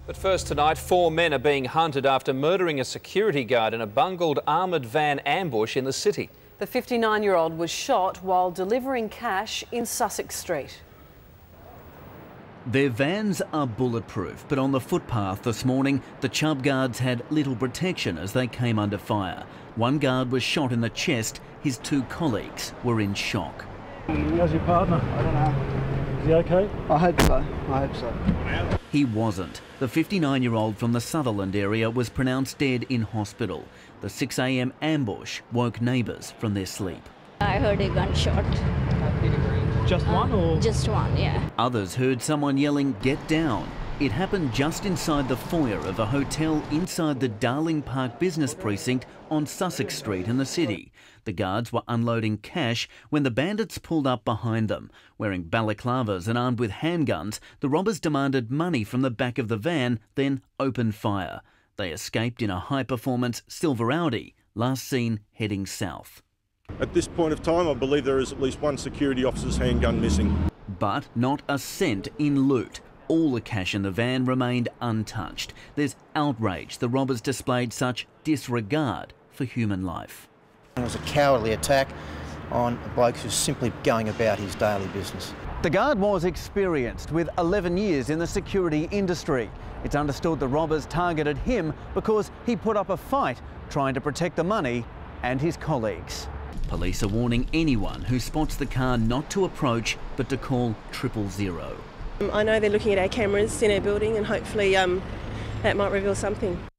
But first tonight, 4 men are being hunted after murdering a security guard in a bungled armoured van ambush in the city. The 59-year-old was shot while delivering cash in Sussex Street. Their vans are bulletproof, but on the footpath this morning, the Chubb guards had little protection as they came under fire. One guard was shot in the chest. His 2 colleagues were in shock. How's your partner? I don't know. Is he okay? I hope so. He wasn't. The 59-year-old from the Sutherland area was pronounced dead in hospital. The 6 a.m. ambush woke neighbours from their sleep. I heard a gunshot. Just one or? Just one, yeah. Others heard someone yelling, "Get down." It happened just inside the foyer of a hotel inside the Darling Park business precinct on Sussex Street in the city. The guards were unloading cash when the bandits pulled up behind them. Wearing balaclavas and armed with handguns, the robbers demanded money from the back of the van, then opened fire. They escaped in a high-performance silver Audi, last seen heading south. At this point of time, I believe there is at least one security officer's handgun missing. But not a cent in loot. All the cash in the van remained untouched. There's outrage the robbers displayed such disregard for human life. It was a cowardly attack on a bloke who's simply going about his daily business. The guard was experienced with 11 years in the security industry. It's understood the robbers targeted him because he put up a fight trying to protect the money and his colleagues. Police are warning anyone who spots the car not to approach but to call 000. I know they're looking at our cameras in our building and hopefully that might reveal something.